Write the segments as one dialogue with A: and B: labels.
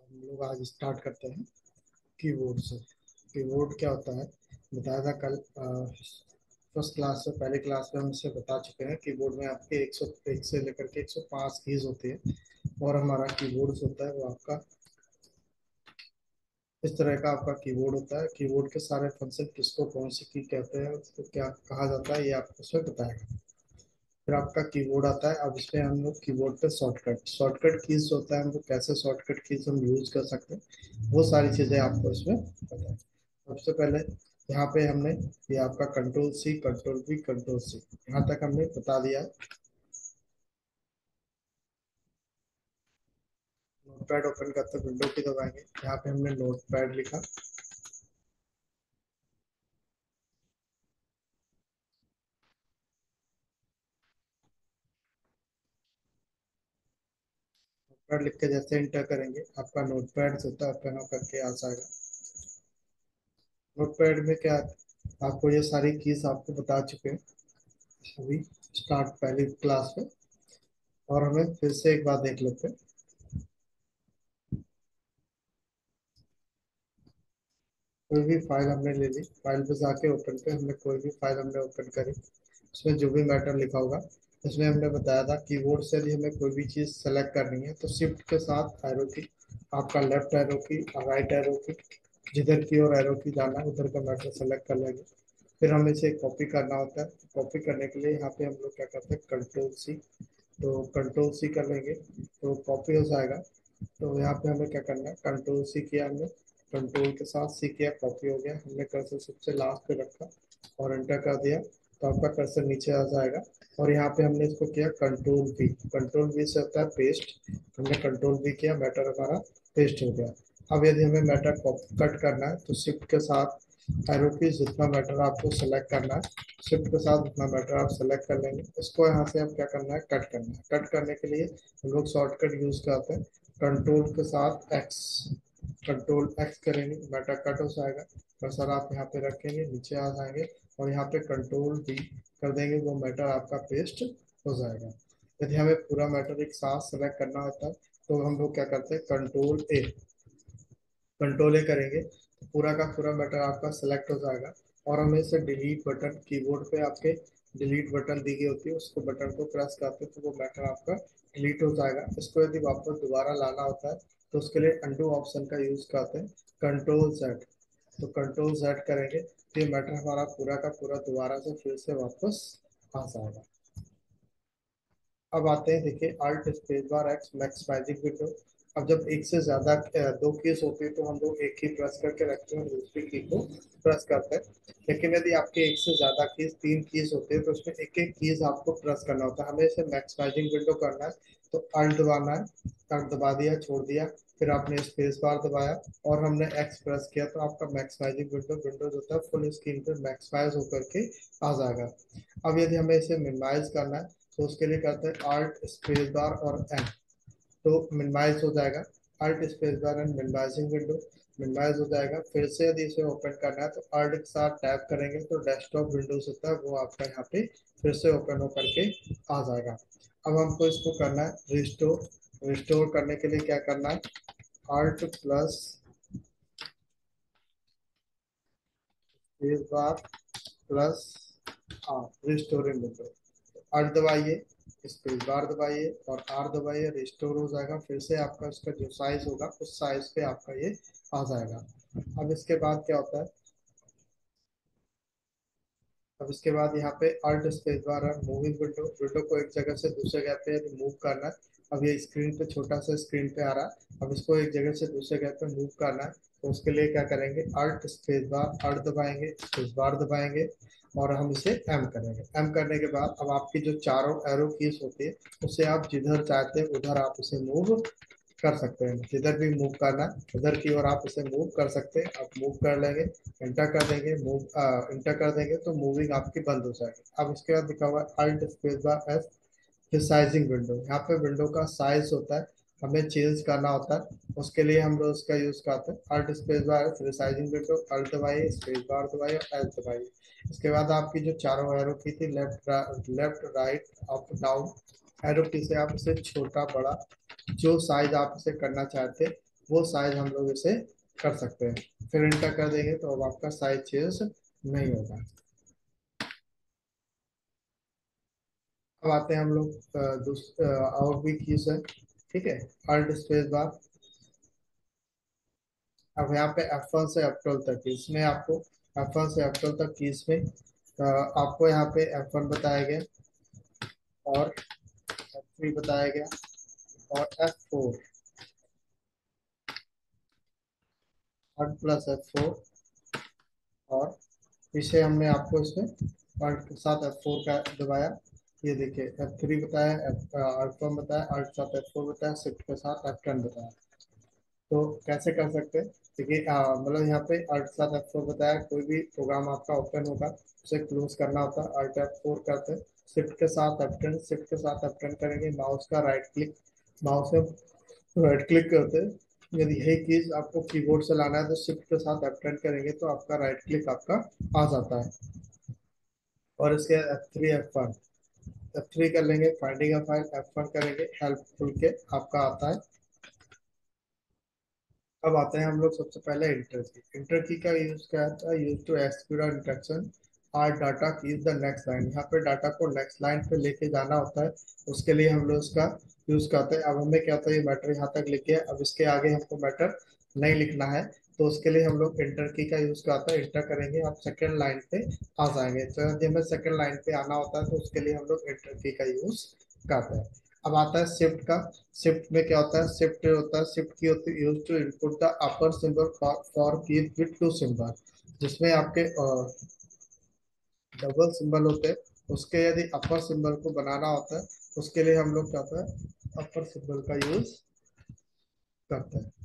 A: हम लोग आज स्टार्ट करते हैं कीबोर्ड से। कीबोर्ड क्या होता है, बताया था कल फर्स्ट क्लास से, पहले क्लास में हम इसे बता चुके हैं। कीबोर्ड में आपके 101 से लेकर के 105 कीज होती है। और हमारा कीबोर्ड जो होता है वो आपका इस तरह का आपका कीबोर्ड होता है। कीबोर्ड के सारे फंक्शन किसको कौन सी की कहते हैं, उसको क्या कहा जाता है, ये आपको उसमें बताएगा। फिर आपका कीबोर्ड आता है। अब इसमें हम लोग कीबोर्ड पे शॉर्टकट शॉर्टकट कीज होता है, हम लोग कैसे शॉर्टकट कीज हम यूज कर सकते हैं, वो सारी चीजें आपको इसमें पता है। सबसे पहले यहाँ पे हमने ये आपका control C, control B, control C, यहाँ तक हमने बता दिया। नोटपैड ओपन करते विंडो की दबाएंगे, यहाँ पे हमने नोटपैड लिखा। नोटपैड लिख के जैसे इंटर करेंगे, आपका नोटपैड जो होता है ओपन होकर के आ जाएगा। नोटपैड में क्या, आपको ये सारी कीज आपको बता चुके हैं अभी स्टार्ट पहली क्लास में। और हमें फिर से एक बार देख लेते हैं। कोई भी फाइल हमने ले ली, फाइल पे जाके ओपन पे हमने कोई भी फाइल हमने ओपन करी, उसमें जो भी मैटर लिखा होगा, इसमें हमने बताया था कीबोर्ड से यदि हमें कोई भी चीज़ सेलेक्ट करनी है तो शिफ्ट के साथ एरो की, आपका लेफ्ट एरो की और राइट एरो की, जिधर की और एरो की जाना है उधर का मैटर सेलेक्ट कर लेंगे। फिर हमें इसे कॉपी करना होता है। कॉपी करने के लिए यहाँ पे हम लोग क्या करते हैं, कंट्रोल सी। तो कंट्रोल सी कर लेंगे तो कॉपी हो जाएगा। तो यहाँ पे हमें क्या करना है, कंट्रोल सी किया हमने, कंट्रोल के साथ सी किया, कॉपी हो गया। हमने कर्सर सबसे लास्ट पे रखा और एंटर कर दिया तो आपका कर्सर नीचे आ जाएगा। और यहाँ पे हमने इसको किया कंट्रोल बी, कंट्रोल बी से होता है पेस्ट। हमने कंट्रोल बी किया, मैटर हमारा पेस्ट हो गया। अब यदि हमें मैटर कट करना है तो शिफ्ट के साथ एरो की, जितना मैटर आपको सेलेक्ट करना है शिफ्ट के साथ उतना मैटर आप सेलेक्ट कर लेंगे। इसको यहाँ से अब क्या करना है, कट करना है। कट करने के लिए हम लोग शॉर्टकट यूज करते हैं, कंट्रोल के साथ एक्स, कंट्रोल एक्स करेंगे, मैटर कट हो जाएगा। कर्सर आप यहाँ पे रखेंगे, नीचे आ जाएंगे और यहाँ पे कंट्रोल डी कर देंगे, वो मैटर आपका पेस्ट हो जाएगा। यदि हमें पूरा मैटर एक साथ सेलेक्ट करना होता है तो हम लोग क्या करते हैं, कंट्रोल ए, कंट्रोल ए करेंगे तो पूरा का पूरा मैटर आपका सेलेक्ट हो जाएगा। और हमें इसे डिलीट बटन, कीबोर्ड पे आपके डिलीट बटन दी गई होती है, उसको बटन को प्रेस करते हैं तो वो मैटर आपका डिलीट हो जाएगा। इसको यदि वापस दोबारा लाना होता है तो उसके लिए अंडू ऑप्शन का यूज करते हैं, कंट्रोल जेड। तो कंट्रोल जेड करेंगे तो ये मैटर हमारा पूरा का पूरा दोबारा से फिर से वापस आ जाएगा। अब आते हैं, देखिए alt space bar X maximising window. अब जब एक से ज्यादा दो कीज होती है तो हम लोग एक ही प्रेस करके रखते हैं और दूसरी की को प्रेस करते हैं। लेकिन यदि आपके एक से ज्यादा कीज, तीन कीज होते हैं तो उसमें एक एक कीज आपको प्रेस करना होता है। हमें इसे मैक्सिमाइजिंग विंडो करना है तो अल्ट दबाना है, अल्ट दबा दिया, छोड़ दिया, फिर आपने स्पेस बार दबाया और हमने एक्स प्रेस किया तो आपका मैक्सिमाइजिंग विंडो, विंडोज होता है फुल स्क्रीन पे मैक्सिमाइज होकर के आ जाएगा। अब यदि हमें इसे मिनिमाइज करना है तो उसके लिए करते हैं अल्ट स्पेस बार और एन, तो मिनिमाइज हो जाएगा। Alt space bar and minimising window, minimise हो जाएगा। फिर से यदि इसे ओपन करना है तो अल्ट के साथ टैप करेंगे तो डेस्कटॉप विंडोज होता है वो आपका यहाँ पे फिर से ओपन होकर के आ जाएगा। अब हमको इसको करना है रिस्टोर। रिस्टोर करने के लिए क्या करना है, alt plus space bar plus restoring window, R दबाइए, स्पेस बार दबाइए और आर दबाइए, रिस्टोर हो जाएगा। फिर से आपका इसका जो साइज होगा उस साइज पे आपका ये आ जाएगा। अब इसके बाद क्या होता है, अब इसके बाद यहाँ पे अल्ट स्पेस बार है मूविंग विंडो, विंडो को एक जगह से दूसरे जगह पे मूव करना है। अब ये स्क्रीन पे छोटा सा स्क्रीन पे आ रहा है, अब इसको एक जगह से दूसरे जगह पे मूव करना है तो उसके लिए क्या करेंगे, अल्ट स्पेस बार, अल्ट दबाएंगे, स्पेस बार दबाएंगे और हम इसे एम करेंगे। एम करने के बाद अब आपकी जो चारों एरो कीज होती है उससे आप जिधर चाहते हैं उधर आप उसे मूव कर सकते हैं। जिधर भी मूव करना है उधर की ओर आप इसे मूव कर सकते हैं। आप मूव कर लेंगे, एंटर कर देंगे, मूव एंटर कर देंगे तो मूविंग आपकी बंद हो जाएगी। अब इसके बाद लिखा हुआ है अल्ट स्पेस बार एस, फिर साइजिंग विंडो। यहाँ पे विंडो का साइज होता है, हमें चेंज करना होता है, उसके लिए हम लोग उसका यूज करते हैं अल्ट स्पेस बार, फिर साइजिंग विंडो, अल्ट दबाइए, स्पेस बार दबाइए, एल दबाइए। इसके बाद आपकी जो चारों एरो की थी, left left right up down, arrow key से आप इसे छोटा बड़ा जो साइज आप इसे करना चाहते हैं वो साइज हम लोग इसे कर सकते हैं। फिर इंटर कर देंगे तो अब आपका साइज चेंज नहीं होगा। अब आते हैं हम लोग और भी कीज है। ठीक है, अल्ट स्पेस बार। अब यहाँ पे F1 से F12 तक की, इसमें आपको F1 से F12 तक की इसमें आपको यहाँ पे F1 बताया गया, और F3 बताया गया, और F4, अल्ट प्लस F4, और पीछे हमने आपको इसमें अल्ट के साथ F4 का दबाया। ये देखिए F3 बताया, अल्ट बताया, अल्ट के साथ F4 बताया, शिफ्ट के साथ F10 बताया। तो कैसे कर सकते हैं? देखिए मतलब यहाँ पे अल्ट साथ F4 बताया, कोई भी प्रोग्राम आपका ओपन होगा उसे क्लोज करना होता है, अल्ट F4 करते हैं। शिफ्ट के साथ F10, शिफ्ट के साथ F10 करेंगे, माउस का राइट क्लिक, माउस से राइट क्लिक करते हैं। यदि यही चीज आपको कीबोर्ड से लाना है तो शिफ्ट के साथ F10 करेंगे तो आपका राइट क्लिक आपका आ जाता है। और इसके F3 कर लेंगे, फाइंडिंग अ फाइल, F1 करेंगे, हेल्प खुल के आपका आता है। अब आते हैं हम लोग सबसे पहले इंटर की। इंटर की का यूज क्या होता है? Use to execute instruction or data key the next line. यहाँ पे डाटा को नेक्स्ट लाइन पे लेके जाना होता है, उसके लिए हम लोग इसका यूज करते हैं। अब हमें क्या होता है, ये मैटर यहाँ तक लिखे है, अब इसके आगे हमको मैटर नहीं लिखना है, तो उसके लिए हम लोग इंटर की का यूज करते हैं। इंटर करेंगे, आप सेकेंड लाइन पे आ जाएंगे। तो यदि हमें सेकेंड लाइन पे आना होता है तो उसके लिए हम लोग इंटर की का यूज करते हैं। अब आता है शिफ्ट का। शिफ्ट में क्या होता है? शिफ्ट होता है, शिफ्ट की होती है use to input the upper symbol for key with two symbol. जिसमें आपके डबल सिंबल होते हैं, उसके यदि अपर सिंबल को बनाना होता है उसके लिए हम लोग क्या होता है, अपर सिंबल का यूज करते हैं।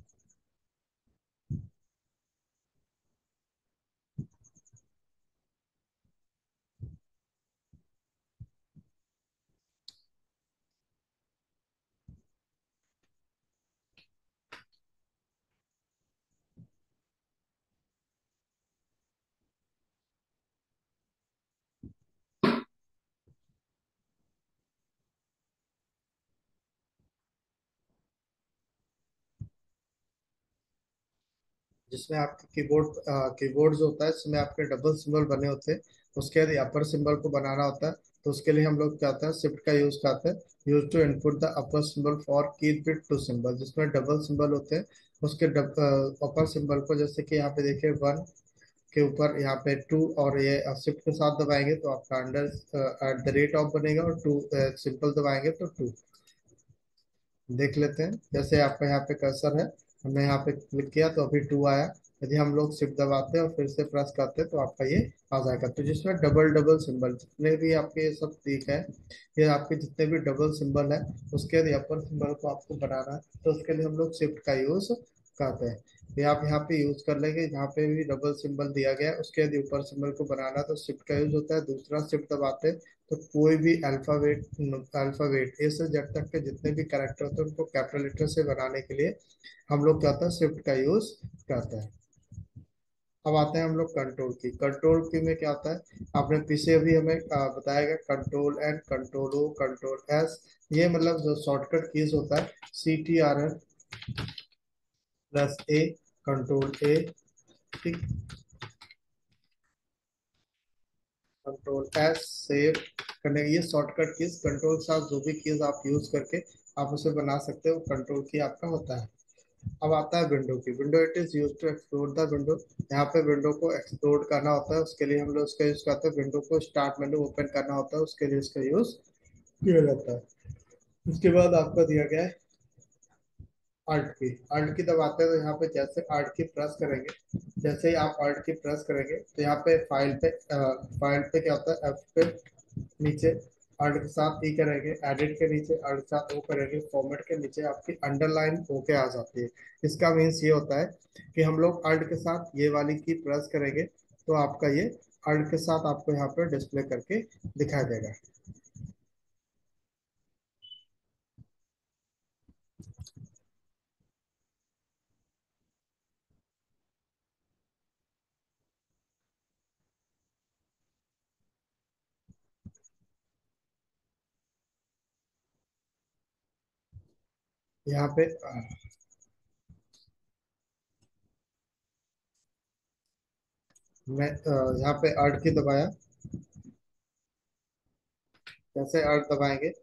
A: जिसमें आपके कीबोर्ड जो होता है इसमें आपके डबल सिंबल बने होते हैं, उसके यदि अपर सिंबल को बनाना होता है तो उसके लिए हम लोग क्या होता है, शिफ्ट का यूज करते हैं। Use to input the upper symbol for key with two symbol, जिसमें डबल सिंबल होते हैं, उसके अपर सिंबल को, जैसे कि यहाँ पे देखिए 1 के ऊपर यहाँ पे 2, और ये शिफ्ट के साथ दबाएंगे तो आपका under at the rate of बनेगा, और 2 सिंपल दबाएंगे तो 2। देख लेते हैं, जैसे आपका यहाँ पे कर्सर है, हमने यहाँ पे क्लिक किया तो अभी 2 आया। यदि हम लोग शिफ्ट दबाते हैं और फिर से प्रेस करते हैं तो आपका ये आ जाएगा। तो जिसमें डबल डबल सिंबल जितने भी आपके ये सब ठीक है, ये आपके जितने भी डबल सिंबल है, उसके यदि अपर सिंबल को आपको बनाना है तो उसके लिए हम लोग शिफ्ट का यूज करते हैं। ये आप यहाँ पे यूज कर लेंगे, जहाँ पे भी डबल सिंबल दिया गया है उसके यदि ऊपर सिंबल को बनाना है तो शिफ्ट का यूज होता है। दूसरा, शिफ्ट दबाते हैं तो कोई भी अल्फाबेट ए से जेड तक के जितने भी कैरेक्टर होते हैं उनको कैपिटल लेटर से बनाने के लिए हम लोग क्या होता है, शिफ्ट का यूज करते हैं। अब आते हैं हम लोग कंट्रोल की। कंट्रोल की में क्या होता है, आपने पीछे अभी हमें बताया गया, control N, control O, control S. ये मतलब जो शॉर्टकट कीज होता है, CTRL plus A, control A, ठीक, कंट्रोल एस सेव करने, ये शॉर्टकट कीज कंट्रोल के साथ जो भी कीज आप यूज करके आप उसे बना सकते हो, कंट्रोल की आपका होता है। अब आता है विंडो की। Window it is use to explore the window. यहाँ पे विंडो को एक्सप्लोर करना होता है, उसके लिए हम लोग इसका यूज करते हैं। विंडो को स्टार्ट मेनू ओपन करना होता है, उसके लिए इसका यूज किया जाता है। उसके बाद आपका दिया गया है आर्ट की। आर्ट की दबाते हैं तो यहाँ पे जैसे आर्ट की प्रेस करेंगे, जैसे ही आप आर्ट की प्रेस करेंगे तो यहाँ पे फाइल पे क्या होता है, एफ पे नीचे आर्ट के साथ ई करेंगे, एडिट के नीचे आर्ट के साथ ओ करेंगे, फॉर्मेट के नीचे आपकी अंडरलाइन होके आ जाती है। इसका मीन्स ये होता है कि हम लोग आर्ट के साथ ये वाली की प्रेस करेंगे तो आपका ये आर्ट के साथ आपको यहाँ पे डिस्प्ले करके दिखाई देगा। यहाँ पे मैं यहाँ पे अर्ट की दबाया। जैसे अर्ट दबाएंगे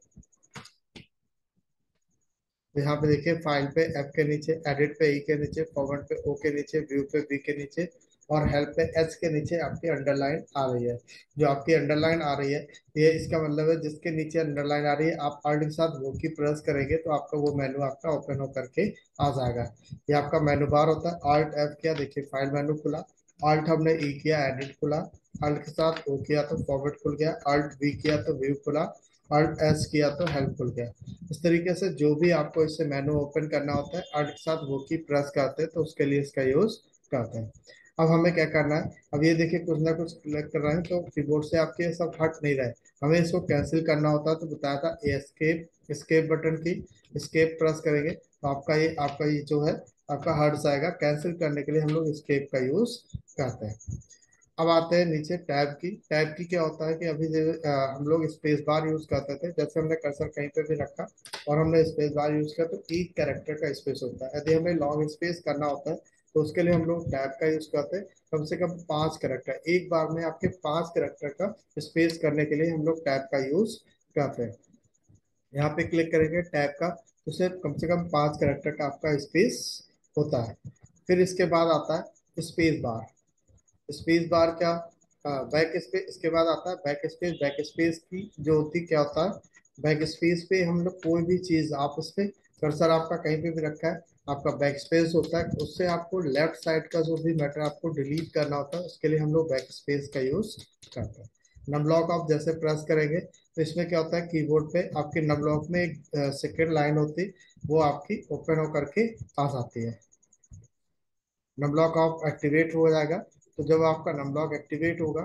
A: तो यहाँ पे देखिए फाइल पे एफ के नीचे, एडिट पे ई के नीचे, फॉर्मेट पे ओ के नीचे, व्यू पे बी के नीचे और हेल्प पे एच के नीचे आपकी अंडरलाइन आ रही है। जो आपकी अंडरलाइन आ रही है, ये इसका मतलब है जिसके नीचे अंडरलाइन आ रही है आप अर्ट के साथ वो की प्रेस करेंगे तो आपका वो मेनू आपका ओपन होकर के आ जाएगा। ये आपका मेनू बार होता है। अल्ट एफ किया, देखिए फाइल मेनू खुला। अल्ट हमने ई किया, एडिट खुला। अल्ट के साथ ओ किया तो फॉर्मेट खुल गया। अल्ट वी किया तो व्यू खुला। अल्ट एस किया तो हेल्प खुल गया। इस तरीके से जो भी आपको इससे मेनू ओपन करना होता है अर्ट के साथ वो की प्रेस करते हैं तो उसके लिए इसका यूज करते हैं। अब हमें क्या करना है, अब ये देखिए कुछ ना कुछ क्लिक कर रहे हैं तो कीबोर्ड से आपके ये सब हट नहीं रहे। हमें इसको कैंसिल करना होता है तो बताया था एस्केप, एस्केप बटन की एस्केप प्रेस करेंगे तो आपका ये जो है आपका हट जाएगा। कैंसिल करने के लिए हम लोग एस्केप का यूज करते हैं। अब आते हैं नीचे टैब की। टैब की क्या होता है कि अभी हम लोग स्पेस बार यूज करते थे, जैसे हमने कर्सर कहीं पे भी रखा और हमने स्पेस बार यूज किया तो एक कैरेक्टर का स्पेस होता है। यदि हमें लॉन्ग स्पेस करना होता है तो उसके लिए हम लोग टैब का यूज करते हैं। कम से कम 5 कैरेक्टर, एक बार में आपके 5 कैरेक्टर का स्पेस करने के लिए हम लोग टैब का यूज करते हैं। यहाँ पे क्लिक करेंगे टैब का तो सिर्फ कम से कम 5 कैरेक्टर का आपका स्पेस होता है। फिर इसके बाद आता है स्पेस बार। स्पेस बार क्या, बैक स्पेस, इसके बाद आता है बैक स्पेस। बैक स्पेस की जो होती क्या होता है, बैक स्पेस पे हम लोग कोई भी चीज आप उस पे कर्सर आपका कहीं पे भी रखा है आपका बैक स्पेस होता है, उससे आपको लेफ्ट साइड का जो भी मैटर आपको डिलीट करना होता है उसके लिए हम लोग बैक स्पेस का यूज करते हैं। नमलॉक आप जैसे प्रेस करेंगे तो इसमें क्या होता है कीबोर्ड पे आपके नमलॉक में एक सेकेंड लाइन होती है, वो आपकी ओपन होकर के आ जाती है। नमलॉक ऑफ एक्टिवेट हो जाएगा। तो जब आपका नमलॉक एक्टिवेट होगा,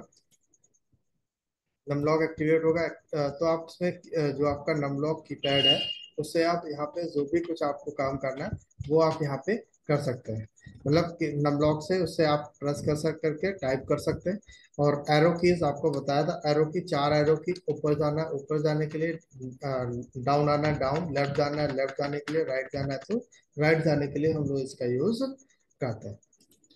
A: नमलॉक एक्टिवेट होगा तो आप उसमें जो आपका नमलॉक कीपैड है उससे आप यहाँ पे जो भी कुछ आपको काम करना है वो आप यहाँ पे कर सकते हैं। मतलब कि नमलॉक से उससे आप प्रेस कर सक करके टाइप कर सकते हैं। और एरो कीज आपको बताया था, एरो की 4 एरो की, ऊपर जाने के लिए डाउन आना है डाउन, लेफ्ट जाना है लेफ्ट जाने के लिए, राइट जाना है तो राइट जाने के लिए हम लोग इसका यूज करते हैं।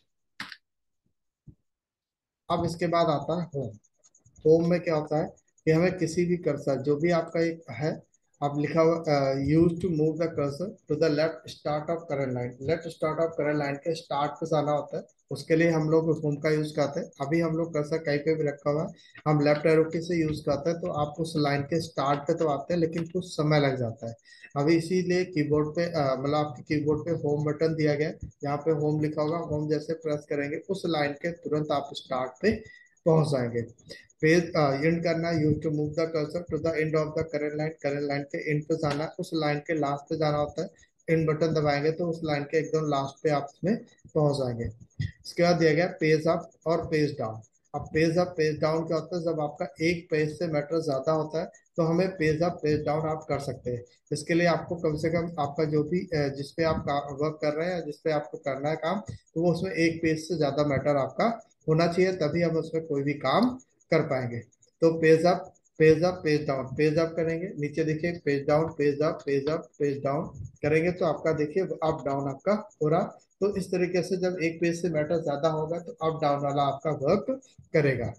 A: अब इसके बाद आता है होम। होम में क्या होता है कि हमें किसी भी कर्सर जो भी आपका एक है, आप लिखा हुआ use to move the cursor to the left start of current line, left start of current line के स्टार्ट पे जाना होता है उसके लिए हम लोग होम का यूज करते हैं। अभी हम लोग कर्सर कहीं पे भी रखा हुआ है हम लेफ्ट एरो की से यूज करते हैं तो आप उस लाइन के स्टार्ट पे तो आते हैं लेकिन कुछ समय लग जाता है। अभी इसीलिए कीबोर्ड पे मतलब आपके कीबोर्ड पे होम बटन दिया गया है, यहाँ पे होम लिखा होगा, होम जैसे प्रेस करेंगे उस लाइन के तुरंत आप स्टार्ट पे पहुंच जाएंगे। पेज एंड करना, use to move the cursor to the end of the current line, current line के एंड पे जाना है, उस लाइन के लास्ट पे जाना होता है। एंड बटन दबाएंगे तो उस लाइन के एकदम लास्ट पे आप उसमें पहुंच जाएंगे। इसके बाद दिया गया पेज अप और पेज डाउन। अब पेज अप पेज डाउन क्या होता है, जब आपका एक पेज से मैटर ज्यादा होता है तो हमें पेज अप पेज डाउन आप कर सकते हैं। इसके लिए आपको कम से कम आपका जो भी जिसपे आप वर्क कर रहे हैं जिसपे आपको करना है काम, तो वो उसमें एक पेज से ज्यादा मैटर आपका होना चाहिए तभी हम उसमें कोई भी काम कर पाएंगे। तो page up, page up page down, page up करेंगे नीचे देखिए page down, page up page up page down करेंगे तो आपका देखिए अप डाउन आपका हो रहा। तो इस तरीके से जब एक पेज से मैटर ज्यादा होगा तो अप डाउन वाला आपका वर्क करेगा।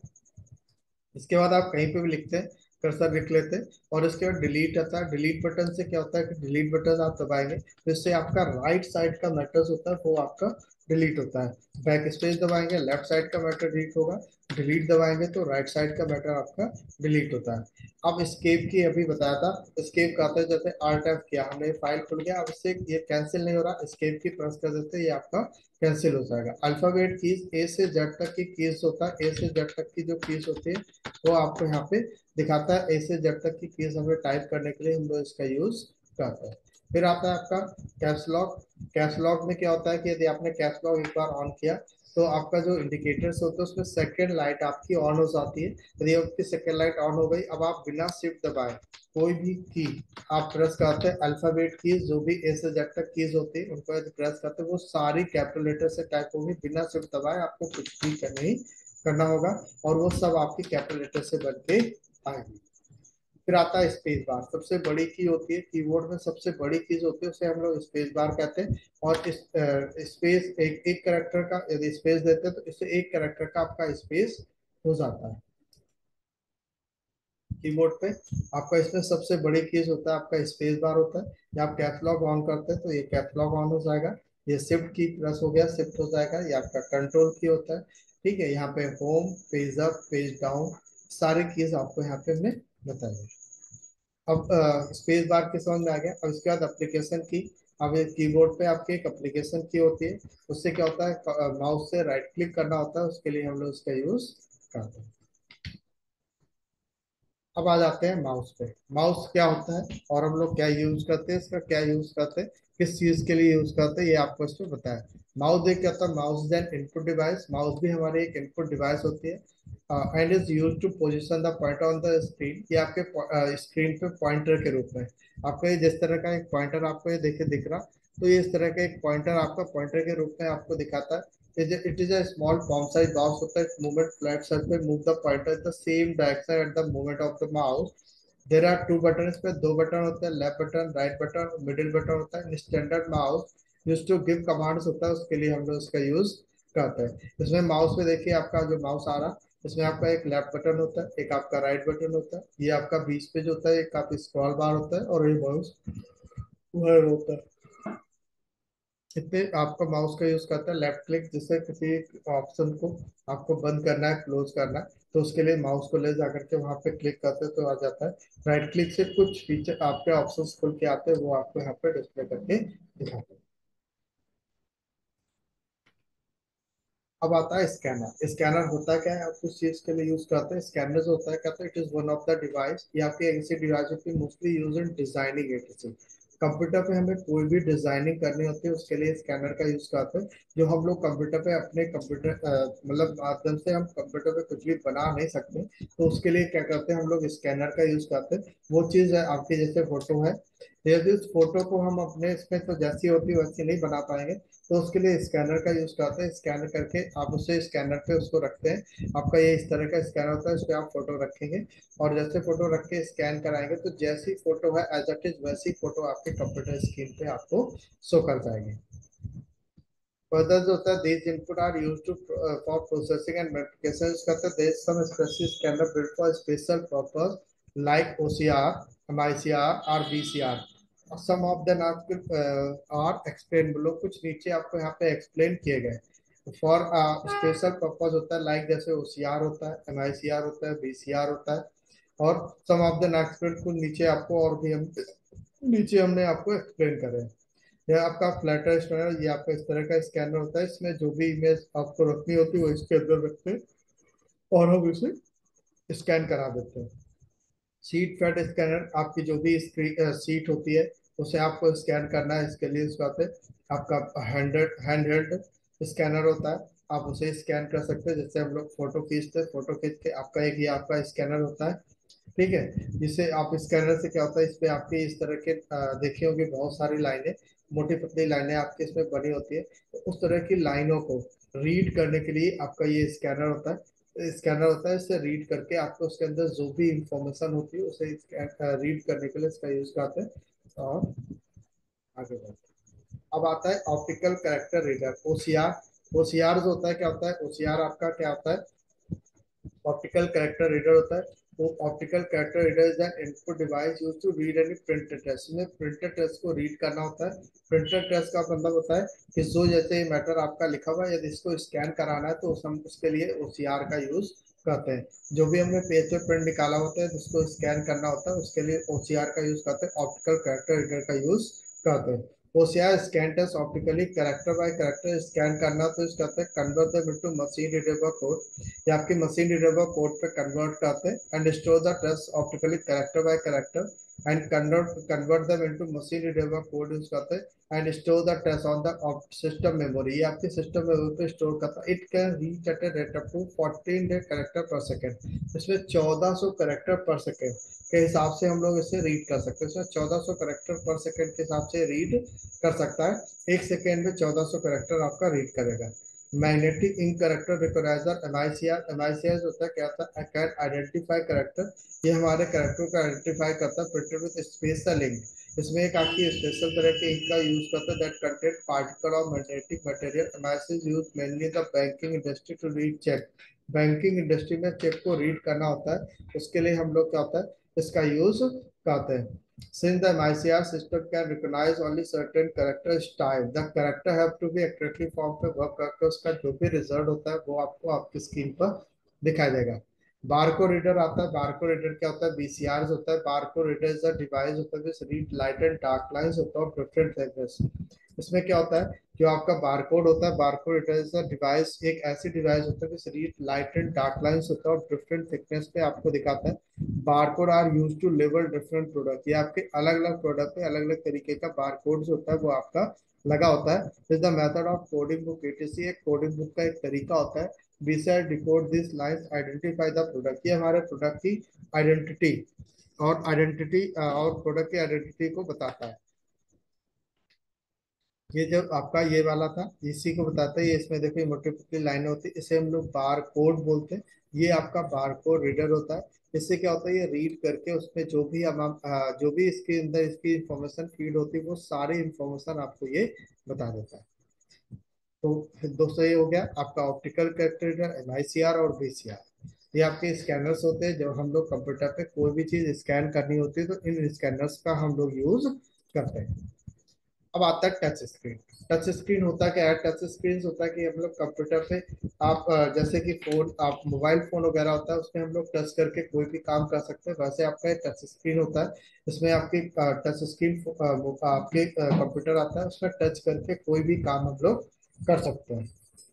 A: इसके बाद आप कहीं पे भी लिखते हैं कर्सर लिख लेते हैं और इसके बाद डिलीट आता है। डिलीट बटन से क्या होता है कि डिलीट बटन आप दबाएंगे तो इससे आपका राइट साइड का मैटर्स होता है वो आपका डिलीट होता है। बैक स्पेस दबाएंगे लेफ्ट साइड का मैटर डिलीट होगा, डिलीट दबाएंगे तो राइट साइड का मैटर आपका डिलीट होता है। अब स्केप की अभी बताया था, स्केप का आता है जैसे आल्ट एफ किया हमने फाइल खुल गया, अब इससे ये कैंसिल नहीं हो रहा, स्केप की प्रेस कर देते हैं ये आपका कैंसिल हो जाएगा। अल्फाबेट कीज ए से जेड तक की कीज होता है, ए से जेड तक की जो कीज होती है वो आपको यहाँ पे दिखाता है। ऐसे जब तक की कीज हमें टाइप करने के लिए हम लोग इसका यूज करते हैं। फिर आता है आपका कैप्स लॉक। कैप्स लॉक में क्या होता है कि यदि आपने कैप्स लॉक एक बार ऑन किया तो आपका जो इंडिकेटर्स होते हैं उसमें सेकंड लाइट आपकी ऑन हो जाती है। यदि आपकी सेकंड लाइट ऑन हो गई, अब आप बिना शिफ्ट दबाए कोई भी की आप प्रेस करते हैं, अल्फाबेट कीज जो भी ए से जेड तक कीज होती है उनको यदि प्रेस करते हैं वो सारी कैपिटल लेटर से टाइप होगी बिना शिफ्ट दबाए, आपको कुछ भी नहीं करना होगा और वो सब आपकी कैपिटल लेटर से बन के आएगी। फिर आता है स्पेस बार, सबसे बड़ी की होती है कीबोर्ड में, सबसे बड़ी कीज होती है, उसे हम लोग स्पेस बार कहते हैं। और इस स्पेस एक एक करेक्टर का यदि स्पेस देते हैं तो इससे एक करेक्टर का आपका स्पेस हो जाता है कीबोर्ड पे। आपका इसमें सबसे बड़ी कीज होता है आपका स्पेस बार होता है। जब आप कैपलॉग ऑन करते हैं तो ये कैपलॉग ऑन हो जाएगा, ये शिफ्ट की प्रेस हो गया शिफ्ट हो जाएगा, ये आपका कंट्रोल की होता है। ठीक है, यहाँ पे home, page up, page down, सारी कीज आपको यहाँ पे हमने बताई है। अब स्पेस बार के समझ में आ गया। अब इसके बाद एप्लीकेशन की। अब ये कीबोर्ड पे आपके एक एप्लीकेशन की होती है, उससे क्या होता है, माउस से राइट क्लिक करना होता है, उसके लिए हम लोग इसका यूज करते हैं। अब आ जाते हैं माउस पे। माउस क्या होता है और हम लोग क्या यूज करते हैं, इसका क्या यूज करते हैं, किस चीज के लिए यूज करते हैं, ये आपको इसमें बताया। माउस एक क्या होता है, mouse is an input device. Mouse भी हमारी एक इनपुट डिवाइस होती है and is use to position the pointer on the screen. ये आपके स्क्रीन पे पॉइंटर के रूप में, आपका ये जिस तरह का एक पॉइंटर आपको ये देखे दिख रहा, तो ये इस तरह का एक पॉइंटर आपका पॉइंटर के रूप में आपको दिखाता है। It is a small palm-sized box with a movement flat surface. Move the pointer in the same direction at the movement of the mouse. There are two button, पे दो बटन होते हैं, left button, right button, middle button होता है। Standard mouse use to give commands होता है, उसके लिए हम लोग इसका यूज करते हैं। इसमें माउस पे देखिए आपका जो माउस आ रहा, इसमें आपका एक लेफ्ट बटन होता है, एक आपका राइट बटन होता है, ये आपका बीच पे जो होता है एक आप स्क्रॉल बार होता है, और ये माउस होता है। इतने आपका माउस का यूज करता है। लेफ्ट क्लिक, जिससे किसी ऑप्शन को आपको बंद करना है, क्लोज करना है, तो उसके लिए माउस को ले जाकर के वहां पे क्लिक करते हैं तो आ जाता है। राइट क्लिक से कुछ फीचर आपके ऑप्शंस खुल के आते हैं, वो आपको यहाँ पे डिस्प्ले करके दिखाते हैं। अब आता है स्कैनर। स्कैनर होता क्या है, आप किस चीज के लिए यूज करते हैं, स्कैनर जो होता है कहते हैं it is one of the device, ये आपकी ऐसी डिवाइस होती है mostly use in designing etc. Computer पे हमें कोई भी डिजाइनिंग करनी होती है उसके लिए स्कैनर का यूज करते हैं। जो हम लोग कंप्यूटर पे अपने कंप्यूटर मतलब माध्यम से हम कंप्यूटर पे कुछ भी बना नहीं सकते, तो उसके लिए क्या करते हैं हम लोग स्कैनर का यूज करते हैं। वो चीज है आपके जैसे फोटो है, यदि उस फोटो को हम अपने इसमें तो जैसी होती है वैसी नहीं बना पाएंगे, तो उसके लिए स्कैनर का यूज करते हैं। स्कैन करके आप उसे स्कैनर पे उसको रखते हैं। आपका ये इस तरह का स्कैनर होता है, इस पे आप फोटो रखेंगे और जैसे फोटो रख के स्कैन कराएंगे तो जैसी फोटो है एज इट इज वैसी फोटो आपके कंप्यूटर स्क्रीन पे आपको शो कर जाएगी। फर्दर जो होता है this input are used to for processing and multiplication करते हैं। There some specific scanner built for special purpose like OCR, MICR और BCR. Some of the are explain, लोग कुछ नीचे आपको यहाँ पे एक्सप्लेन किए गए। फॉर स्पेशल पर्पस होता है लाइक जैसे ओसीआर होता है, एमआईसीआर होता है, बीसीआर होता है। और सम ऑफ द एक्सप्लेन को नीचे आपको और भी हम नीचे हमने आपको एक्सप्लेन करे हैं। यह आपका फ्लैटर स्कैनर, ये आपका इस तरह का स्कैनर होता है, इसमें जो भी इमेज आपको रखनी होती है वो इसके अंदर रखते हैं और हम इसे स्कैन करा देते हैं। सीट फेड स्कैनर, आपकी जो भी सीट होती है उसे आपको स्कैन करना है, इसके लिए उसका पे आपका हैंड हेल्ड स्कैनर होता है, आप उसे स्कैन कर सकते हैं। जैसे हम लोग फोटो खींचते हैं, फोटो खींच के आपका एक ये आपका स्कैनर होता है। ठीक है, जिससे आप स्कैनर से क्या होता है, इस पे आपके इस तरह के देखे होंगे बहुत सारी लाइनें, मोटी पतली लाइनें आपके इसमें बनी होती है, तो उस तरह की लाइनों को रीड करने के लिए आपका ये स्कैनर होता है। स्कैनर होता है, इससे रीड करके आपको उसके अंदर जो भी इंफॉर्मेशन होती है उसे रीड करने के लिए इसका यूज करते हैं। और आगे बढ़ते हैं। अब आता है optical character reader, OCR. OCR जो होता है क्या होता है, ओसीआर आपका क्या होता है, ऑप्टिकल कैरेक्टर रीडर होता है। वो optical character reader is an input device use to read any printed text. में प्रिंटेड टेक्स्ट को रीड करना होता है। प्रिंटेड टेक्स्ट का मतलब होता है कि जो जैसे मैटर आपका लिखा हुआ है यदि इसको स्कैन कराना है तो हम उसके लिए ओसीआर का यूज करते हैं। जो भी हमने पेज पे प्रिंट निकाला होता है जिसको स्कैन करना होता है उसके लिए ओसीआर का यूज करते हैं, ऑप्टिकल कैरेक्टर रीडर का यूज करते हैं। OCR scan text optically character by character scan करना, तो इस करते हैं convert them into machine readable code, ये आपकी मशीन रीडेबल कोड पे कन्वर्ट करते हैं and store the text optically character by character and convert them into machine readable code use करते हैं and store the text on the system memory, ये आपकी system memory पे स्टोर करता है। It can reach at a rate up to 14 character per second. इसमें 1400 character per second के हिसाब से हम लोग इसे रीड कर सकते हैं। इसमें 1400 कैरेक्टर पर सेकेंड के हिसाब से रीड कर सकता है। एक सेकेंड में 1400 कैरेक्टर आपका रीड करेगा। Magnetic ink character recognizer MICR. MICR होता है क्या होता है, कैन आइडेंटिफाई करेक्टर, ये हमारे करेक्टर को आइडेंटिफाई करता है, प्रिंटेड विद स्पेशल इंक। इसमें एक आपकी स्पेशल तरह के इंक का यूज करता है that contain particle of magnetic material. MIC use mainly the banking industry to read cheque. Banking industry में चेक को रीड करना होता है, उसके लिए हम लोग क्या होता है इसका यूज करते हैं। Since the MICR system can recognize only certain character style, the character have to be accurately form पे वर्क करके उसका जो भी रिजल्ट होता है वो आपको आपकी स्क्रीन पर दिखाई देगा। बारको रीडर आता है। बारको रीडर क्या होता है, बीसीआर होता है। Barcode reader is a device होता है read light and dark lines होता है डिफरेंट लैंग्वेज। इसमें क्या होता है, जो आपका बारकोड होता है, barcode reader is a device, एक ऐसी डिवाइस होता है read light and dark lines होता है और डिफरेंट थिकनेस पे आपको दिखाता है। Barcode are use to label different product, ये आपके अलग अलग प्रोडक्ट पे अलग अलग तरीके का बारकोड जो होता है वो आपका लगा होता है। Is the method of coding book etc, एक कोडिंग बुक का एक तरीका होता है। BCR decode this lines identify the product, ये हमारे प्रोडक्ट की आइडेंटिटी और प्रोडक्ट की आइडेंटिटी को बताता है। ये जो आपका ये वाला था इसी को बताता है, ये इसमें देखिए मोटी पतली लाइनें होती है, इसे हम लोग बार कोड बोलते हैं। ये आपका बार कोड रीडर होता है। इससे क्या होता है, ये रीड करके उसमें जो भी हम जो भी इसके अंदर इसकी इंफॉर्मेशन फीड होती है वो सारी इंफॉर्मेशन आपको ये बता देता है। तो फिर दोस्तों ये हो गया आपका ऑप्टिकल कैरेक्टर रीडर, एमआईसीआर और बीसीआर। ये आपके स्कैनर्स होते हैं, जब हम लोग कंप्यूटर पे कोई भी चीज स्कैन करनी होती है तो इन स्कैनर्स का हम लोग यूज करते हैं। अब आता है टच स्क्रीन। टच स्क्रीन होता क्या है, टच स्क्रीन होता है कि हम लोग कंप्यूटर पे आप जैसे कि फोन, आप मोबाइल फोन वगैरह होता है उसमें हम लोग टच करके कोई भी काम कर सकते हैं, वैसे आपका टच स्क्रीन होता है। इसमें आपकी टच स्क्रीन आपके कंप्यूटर आता है, उसमें टच करके कोई भी काम हम लोग कर सकते हैं।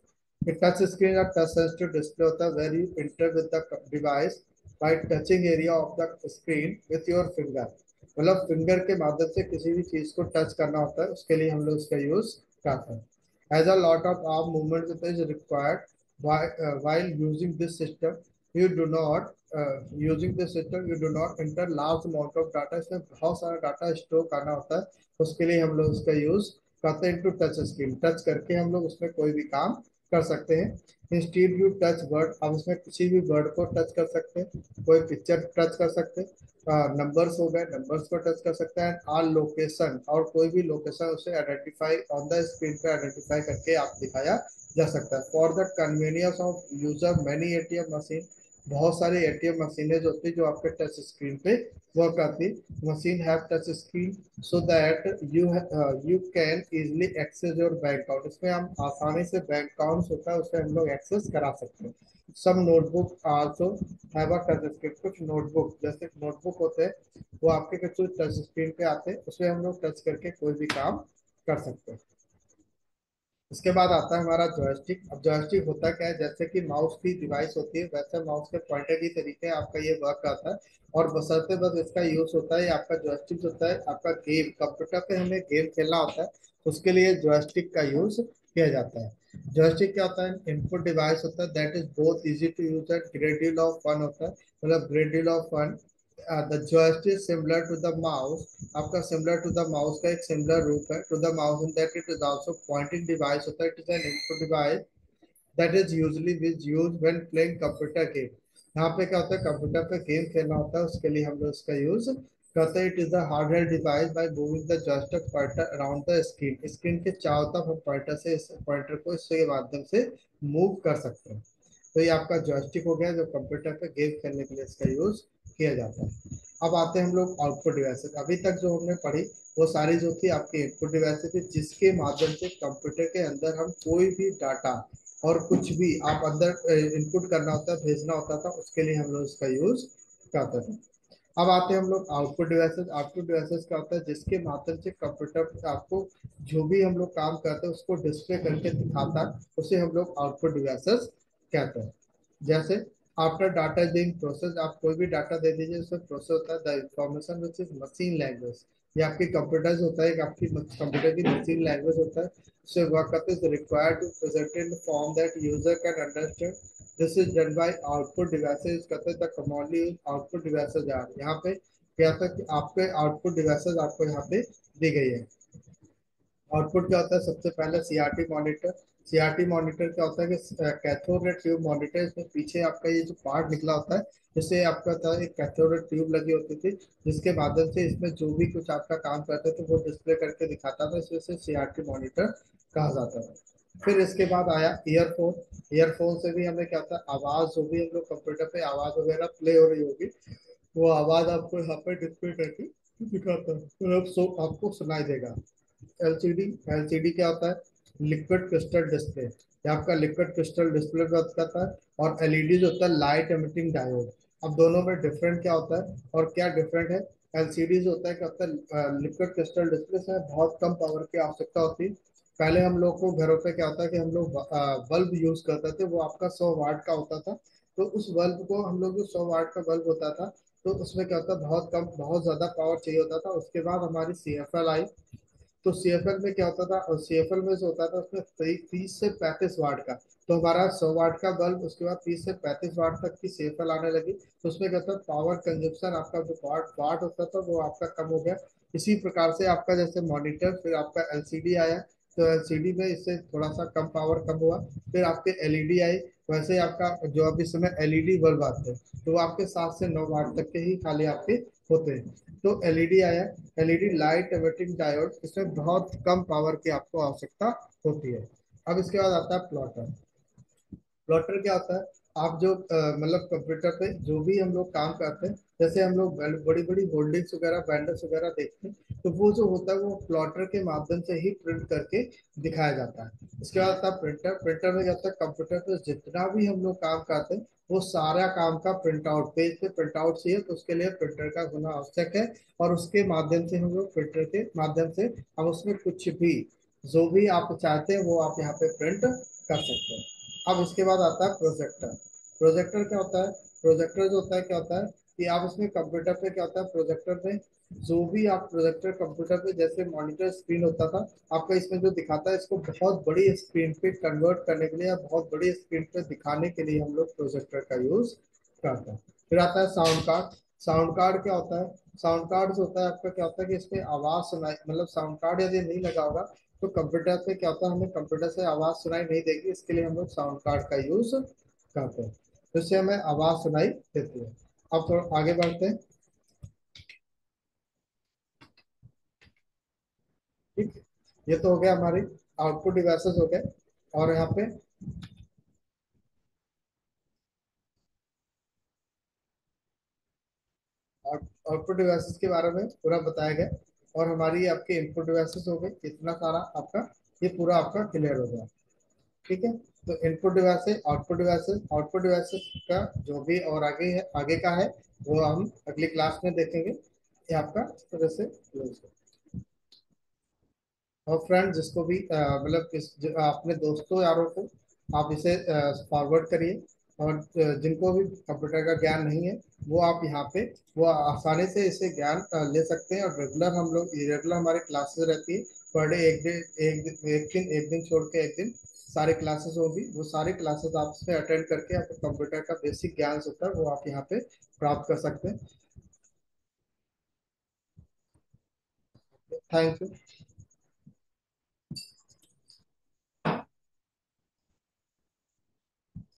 A: टच स्क्रीन और टच सेंसिटिव डिस्प्ले होता है where you inter with the device by touching area of the screen with your finger, मतलब फिंगर के माध्यम से किसी भी चीज को टच करना होता है, उसके लिए हम लोग इसका यूज करते हैं। As a lot of arm movement is required while using this system you do not using this system you do not enter large amount of data, इसमें बहुत सारा डाटा स्टोर करना होता है, उसके लिए हम लोग इसका यूज करते हैं। टू टच स्क्रीन, टच करके हम लोग उसमें कोई भी काम कर सकते हैं। इंस्टीड यू टच वर्ड, आप उसमें किसी भी वर्ड को टच कर सकते हैं, कोई पिक्चर टच कर सकते हैं, नंबर्स हो गए नंबर्स को टच कर सकते हैं, ऑल लोकेशन और कोई भी लोकेशन उसे आइडेंटिफाई ऑन द स्क्रीन पे आइडेंटिफाई करके आप दिखाया जा सकता है। For the convenience of user many ATM machine, बहुत सारी एटीएम मशीनें जो होती है जो आपके टच स्क्रीन पे वर्क आती है। Machine have touch screen so that you can easily access your bank account, इसमें हम आसानी से बैंक अकाउंट होता है उसे हम लोग एक्सेस करा सकते हैं। Subnotebook also have a touch screen, कुछ नोटबुक जैसे नोटबुक होते हैं वो आपके कुछ टच स्क्रीन पे आते हैं, उसमें हम लोग टच करके कोई भी काम कर सकते हैं। इसके बाद आता है हमारा जॉयस्टिक। अब जॉयस्टिक होता क्या है, जैसे कि माउस की डिवाइस होती है वैसे माउस के पॉइंटर की तरीके आपका ये वर्क आता है, और बशर्ते बस इसका यूज होता है आपका जॉयस्टिक होता है आपका गेम, कंप्यूटर पे हमें गेम खेलना होता है उसके लिए जॉयस्टिक का यूज किया जाता है। जॉयस्टिक क्या होता है, इनपुट डिवाइस होता है that is both easy to use and great deal of fun होता है, मतलब great deal of fun. The joystick similar to the mouse, आपका सिमिलर टू द माउस का एक सिमिलर रूप है to the mouse in that it is also pointing device होता है, it is an input device that is usually which use when playing computer game. यहाँ पे क्या होता है, कंप्यूटर पे गेम खेलना होता है उसके लिए हम लोग इसका यूज करते हैं। It is the hardware device by moving the joystick pointer around the screen, screen के चारों तरफ हम पॉइंटर से इस पॉइंटर को इसके माध्यम से मूव कर सकते हैं। तो ये आपका जॉयस्टिक हो गया जो कंप्यूटर पे गेम खेलने के लिए इसका यूज किया जाता है। अब आते हैं हम लोग आउटपुट डिवाइसेस। अभी तक जो हमने पढ़ी वो सारी जो थी आपकी इनपुट डिवाइसेस थी, जिसके माध्यम से कंप्यूटर के अंदर हम कोई भी डाटा और कुछ भी आप अंदर इनपुट करना होता है भेजना होता था, उसके लिए हम लोग इसका यूज करते थे। अब आते हैं हम लोग आउटपुट डिवाइसेस। आउटपुट डिवाइसेस क्या होता है, जिसके माध्यम से कंप्यूटर पे आपको जो भी हम लोग काम करते हैं उसको डिस्प्ले करके दिखाता है, उसे हम लोग आउटपुट डिवाइसेस कहते हैं। जैसे after data is being process, आप कोई भी डाटा दे दीजिए उसमें प्रोसेस होता है the information which is machine language, ये आपकी कंप्यूटर होता है, आपकी कंप्यूटर की मशीन लैंग्वेज होता है, उससे वर्क करते हैं required to present in form that user can understand. This is done by output devices कहते हैं the commonly output devices are. यहाँ पे क्या था कि आपके आउटपुट डिवाइसेस आपको यहाँ पे दी गई है। आउटपुट क्या होता है, सबसे पहले सीआरटी मॉनिटर। सीआरटी मॉनिटर क्या होता है कि कैथोड रे ट्यूब मॉनिटर, इसमें पीछे आपका ये जो पार्ट निकला होता है, जिससे आपका था एक कैथोड रे ट्यूब लगी होती थी, जिसके माध्यम से इसमें जो भी कुछ आपका काम करते थे वो डिस्प्ले करके दिखाता था, इस वजह से सीआरटी मॉनिटर कहा जाता है। फिर इसके बाद आया ईयरफोन। ईयरफोन से भी हमें क्या होता है, आवाज जो भी हम लोग कंप्यूटर पे आवाज वगैरह प्ले हो रही होगी, वो आवाज आपको यहाँ पे डिस्प्ले करके दिखाता है, और अब आपको सुनाई देगा। एलसीडी। एलसीडी क्या होता है, लिक्विड क्रिस्टल डिस्प्ले, ये आपका लिक्विड क्रिस्टल डिस्प्ले बात करता है। और एलईडी जो होता है, लाइट एमिटिंग डायोड। अब दोनों में डिफरेंट क्या होता है और क्या डिफरेंट है। एलसीडी जो होता है क्या होता है, लिक्विड क्रिस्टल डिस्प्ले से बहुत कम पावर की आवश्यकता होती है। पहले हम लोग को घरों पे क्या होता है कि हम लोग बल्ब यूज करते थे, वो आपका 100 वाट का होता था। तो उस बल्ब को हम लोग, जो 100 वाट का बल्ब होता था, तो उसमें क्या होता है, बहुत कम, बहुत ज्यादा पावर चाहिए होता था। उसके बाद हमारी सीएफएल आई। तो सीएफएल में क्या होता था, और सीएफएल में जो होता था उसमें 30 से 35 वाट का, तो हमारा 100 वाट का बल्ब, उसके बाद 30 से 35 वाट तक की सीएफएल आने लगी। तो उसमें क्या होता, पावर कंजप्शन आपका जो वाट वाट होता था वो आपका कम हो गया। इसी प्रकार से आपका जैसे मॉनिटर, फिर आपका एलसीडी आया, तो एलसीडी में इससे थोड़ा सा कम पावर कम हुआ। फिर आपके एलईडी आई। वैसे ही आपका जो अभी समय एलईडी बल्ब आते हैं, तो वो आपके 7 से 9 वाट तक के ही खाली आपके होते हैं। तो एलईडी आया। एलईडी लाइट एमिटिंग डायोड, इसमें बहुत कम पावर की आपको आवश्यकता होती है। अब इसके बाद आता है प्लॉटर। प्लॉटर क्या होता है, आप जो मतलब कंप्यूटर पे जो भी हम लोग काम करते हैं, जैसे हम लोग बड़ी बड़ी होल्डिंग्स वगैरह, बैंडर्स वगैरह देखते हैं, तो वो जो होता है वो प्लॉटर के माध्यम से ही प्रिंट करके दिखाया जाता है। इसके बाद आता है प्रिंटर। प्रिंटर में क्या होता है, कंप्यूटर पे जितना भी हम लोग काम करते हैं, वो सारा काम का प्रिंट आउट, पेज पे प्रिंट आउट चाहिए, तो उसके लिए प्रिंटर का होना आवश्यक है। और उसके माध्यम से हम लोग, प्रिंटर के माध्यम से हम उसमें कुछ भी, जो भी आप चाहते हैं वो आप यहाँ पे प्रिंट कर सकते हैं। अब इसके बाद आता है प्रोजेक्टर। प्रोजेक्टर क्या होता है, प्रोजेक्टर जो होता है क्या होता है कि आप इसमें कंप्यूटर पे क्या होता है, प्रोजेक्टर में जो भी आप प्रोजेक्टर कंप्यूटर पे, जैसे मॉनिटर स्क्रीन होता था आपका, इसमें जो दिखाता है, इसको बहुत बड़ी स्क्रीन पे कन्वर्ट करने के लिए या बहुत बड़ी स्क्रीन पे दिखाने के लिए हम लोग प्रोजेक्टर का यूज करते हैं। फिर आता है साउंड कार्ड। साउंड कार्ड क्या होता है, साउंड कार्ड जो होता है आपका क्या होता है कि इसमें आवाज सुनाई, मतलब साउंड कार्ड यदि नहीं लगा होगा, तो कंप्यूटर पे क्या होता है, हमें कंप्यूटर से आवाज सुनाई नहीं देगी, इसके लिए हम लोग साउंड कार्ड का यूज करते हैं, तो इससे हमें आवाज सुनाई देती है। अब थोड़ा आगे बढ़ते हैं। ठीक, ये तो हो गया हमारी आउटपुट डिवाइसेस हो गए। और यहाँ पे आउटपुट डिवाइसेस के बारे में पूरा बताया गया। और हमारी आपके इनपुट डिवाइसेस हो गए, इतना सारा आपका, ये पूरा आपका क्लियर हो गया। ठीक है, तो input devices, output devices, output devices का जो भी और आगे है, आगे का है, वो हम अगली क्लास में देखेंगे। ये आपका इस तरह से क्लोज है। और फ्रेंड, जिसको भी मतलब अपने दोस्तों यारों को आप इसे फॉरवर्ड करिए। और जिनको भी कंप्यूटर का ज्ञान नहीं है, वो आप यहाँ पे, वो आसानी से इसे ज्ञान ले सकते हैं। और रेगुलर हमारी क्लासेस रहती है। पर डे एक दिन, एक दिन छोड़ के एक दिन सारी क्लासेस होगी। वो सारी क्लासेस आप इसमें अटेंड करके आपको कंप्यूटर का बेसिक ज्ञान होता है वो आप यहाँ पे प्राप्त कर सकते हैं। Thank you.